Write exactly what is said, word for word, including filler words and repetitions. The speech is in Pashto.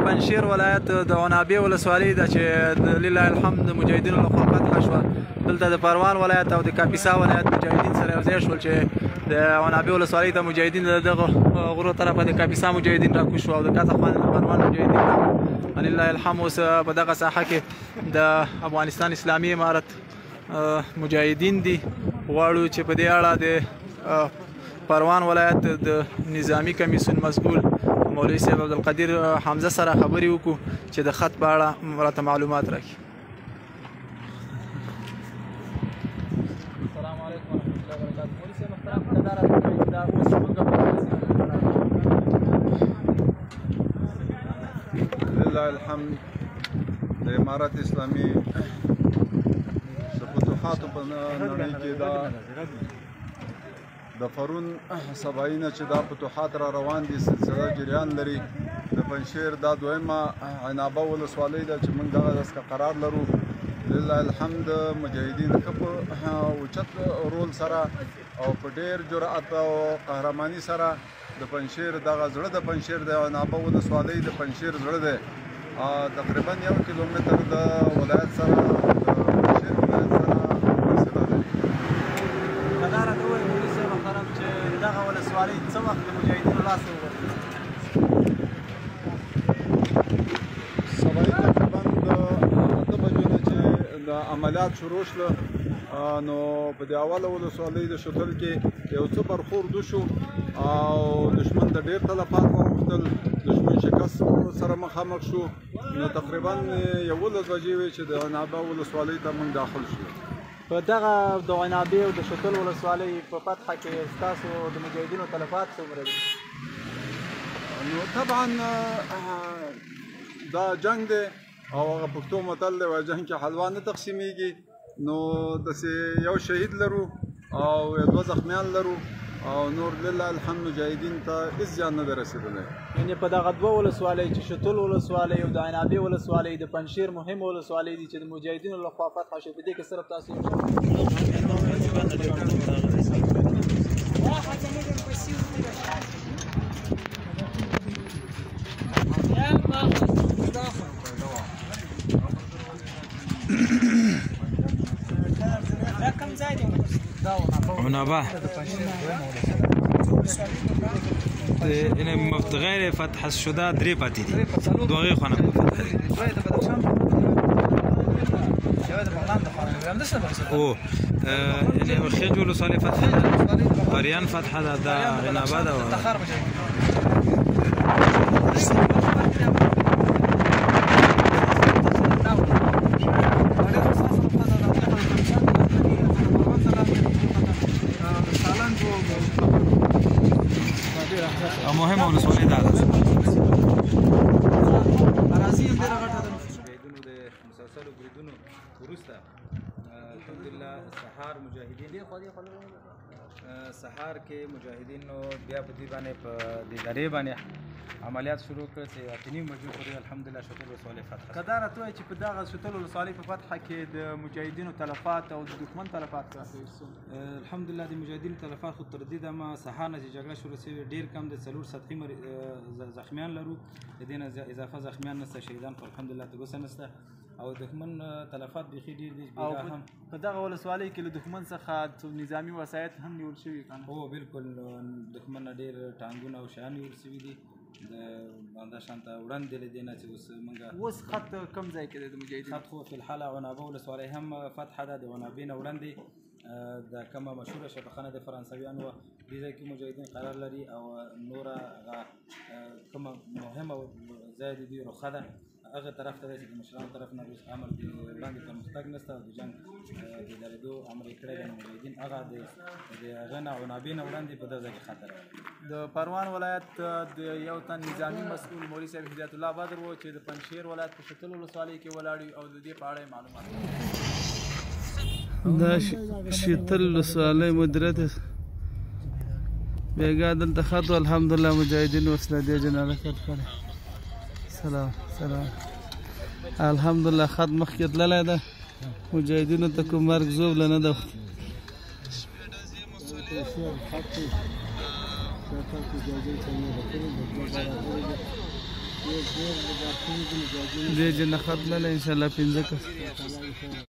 پنجشیر ولایت د عنابې ولسوالۍ ده چې لله الحمد د مجاهدینو لخوا فتحه شوه. دلته د پروان ولایت او د کاپیسا ولایت مجاهدین سره یو ځای شول چې د عنابې ولسوالۍ ته مجاهدین د دغه غرو طرفه د کاپیسا مجاهدین راکوز شو او د کاته خوا د پروان مجاهدین راغلل. لله الحمد اوس په دغه ساحه کې د افغانستان اسلامي امارت مجاهدین دي. غواړو چې په دې اړه د پروان ولایت د نظامی کمیسیون مسؤل مولوي صاحب عبدالقدیر حمزه سره خبرې وکړو چې د خط په اړه راته معلومات راکړي. السلام علیکم ورحمة الله وبرکاته. مولوي صاحب محترم دا راته دا اوس موږ لله الحمد د امارت اسلامي د فتوحاتو په نړۍ کې دا د فرون سبعینه چې دا فتوحات را روان دي سلسله جریان لري. د پنجشیر دا دویمه عنابه ولسوالۍ ده چې موږ دغه داسې قرار لرو. لله الحمد مجاهدین ښه په اوچت رول سره او په ډېر جرأت او قهرماني سره د پنجشیر دغه زړه د پنجشیر د عنابه ولسوالۍ د پنجشیر زړه دی. تقریبا یو کیلومتر د ولایت سره د پنجشیر ولایت سره فاصله لري. دا راته ووایي مولوي صاحب محترم چې دغه ولسوالۍ څه وخت د مجاهدینو لاس ته ووتله؟ سبا تقریبا د اته بجو نه چې د عملیات شروع شله نو په دې اوله ولسوالۍ د شتل کې یو څه برخورد وشو او دشمن د ډېر تلفات واوښتل. دشمن شکست سره مخامخ شو. نو تقریبا یولس بجې وې چې د عنابه ولسوالۍ ته موږ داخل شو. په دغه د عنابې او د شتل ولسوالۍ په فتحه کې ستاسو د مجاهدینو تلفات څومره دي؟ نو طبعا دا جنگ دی او هغه پښتو متل دی وایي جنگ کې حلوا نه تقسیمیږي. نو داسې یو شهید لرو او دوه زخمیان لرو او نور لله الحمد مجاهدین ته هېڅ زیان نه دی رسېدلی. یعنې په دغه دوه ولسوالۍ چې شتل ولسوالۍ او د عنابې ولسوالۍ د پنجشیر مهمه ولسوالۍ دي چې د مجاهدینو لخوا فتحه شوې، په دې کې صرف تاسو عنابه غیر فتح شده درې پاتې دي، دوه غیر خانه فتح دي. او یعنی خیج ولسوالۍ فتح ده، قریان فتح ده، دا عنابه ده. مهمه ولسوالۍ ده. اراضي هم ډېره غټه ده. مجاهدینو د مسلسلو بریدونو وروسته الحمدلله سهار مجاهدین سهار کې مجاهدینو بیا په دې باندې په دې درې باندې عملیات شروع کړ چې اته نیم بجې پورې الحمدلله شتل ولسوالۍ فتح شوه. که دا راته وایي چې په دغه شتل ولسوالۍ په فتحه کې د مجاهدینو تلفات او د دښمن تلفات راته الحمدلله د مجاهدینو تلفات خو تر دې دمه سهار نه چې جګړه شروع شوې ډېر کم د څلور سطحي زخمیان لرو. د دې نه اضافه زخمیان نشته، شهیدان خو الحمدلله تګوسه نشته او دښمن تلفات بیخي ډېر دي. او په دغه ولسوالۍ کې له دښمن څخه نظامي وسایط هم نیول شوي که نه؟ هو بالکل دښمن نه ډېر ټانګونه او شیان نیول شوي دي. د همدا شانته وړاندې له دې نه چې اوس موږ اوس خط کوم ځای کې دی د مجاهدینو؟ خط خو فی الحال عنابه ولسوالۍ هم فتحه ده. د عنابې نه وړاندې د کومه مشهوره شفاخانه د فرانسویانو وه، دې ځای کې مجاهدین قرار لري او نوره کومه مهمه ځای د دوی رخه ده هغه طرف ته دی چې د مشرانو طرف نه اوس امر د وړاندې پرمختګ نشته او د جنګ د درېدو امر یې کړی دی. نو مجاهدین هغه د هغه نه عنابې نه وړاندې په دغه ځای کې خطر د پروان ولایت د یو تن نظامي مسؤل مولوي صاحب هدایت الله بدر و چې د پنجشیر ولایت په شتل ولسوالۍ کې ولاړ او د دې په اړه معلومات دا شتل ولسوالۍ مدیریت بیګا دلته خط الحمدلله مجاهدین وسله دې جنازه کړه. سلام سلام الحمدلله خط مخکې تللی ده، مجاهدینو ته کوم مرګ زوبله نه ده. دې جنه خط لاله ان شاء الله پنځه کس